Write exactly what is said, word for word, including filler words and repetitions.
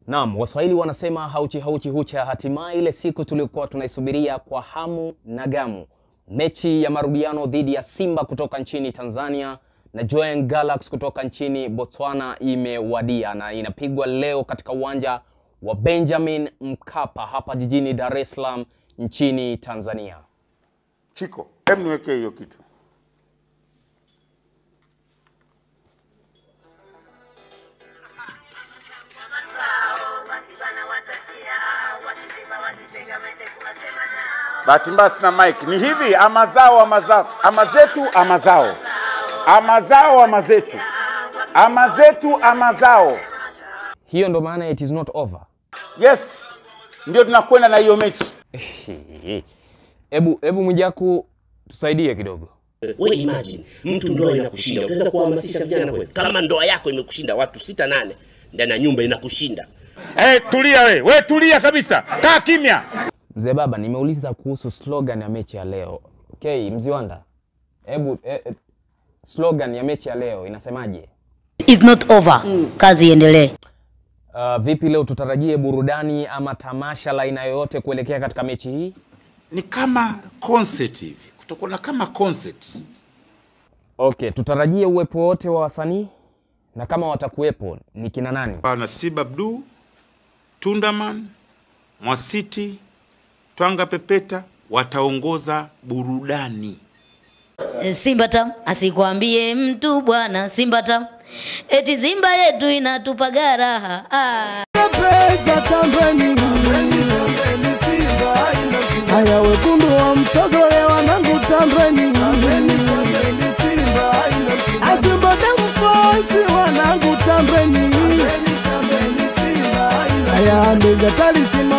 Naam, Waswahili wanasema hauchi hauchi hucha. Hatimaye ile siku tulikuwa tunaisubiria kwa hamu na gamu. Mechi ya marudiano dhidi ya Simba kutoka nchini Tanzania na Joen Galaxy kutoka nchini Botswana imewadia na inapigwa leo katika uwanja wa Benjamin Mkapa hapa jijini Dar es Salaam nchini Tanzania. Chiko, hem niweke hiyo kitu. Bahati mbaya sina mic. Ni hivi, ama zao ama zao, ama zetu ama zao. Ama zao ama zetu. Ama zetu ama zao. Hiyo ndo maana it is not over. Yes. Ndio tunakwenda na hiyo mechi. Ebu ebu Mwijaku tusaidie kidogo. Wewe imagine, mtu ndoa inakushinda. Unaweza kuhamasisha vijana kweli. Kama ndoa yako imekushinda watu sita nane ndani ya nyumba inakushinda. Eh, hey, tulia wewe. Wewe tulia kabisa. Kaa kimya. Mzee baba, nimeuliza kuhusu slogan ya mechi ya leo. Okay, Mziwanda. Hebu eh, eh, slogan ya mechi ya leo inasemaje? It's not over. Mm. Kazi iendelee. Uh, vipi leo tutarajie burudani ama tamasha la aina yoyote kuelekea katika mechi hii? Ni kama concert hivi. Kutakuwa na kama concert. Okay, tutarajie uwepo wote wa wasanii na kama watakuwepo ni kina nani? Pana Simba, Tundaman, Mwasiti, Twanga Pepeta wataongoza burudani. Simba tam, asikwambie mtu bwana Simba tam. Eti Simba yetu inatupa garaha. Ah. Pesa tambeni, tambeni Simba ina. Haya wekundu wa mtogole wanangu tambeni. Tambeni tambeni Simba ina. Asimba damu fosi wanangu tambeni. Tambeni tambeni Simba ina. Haya mbeza tali Simba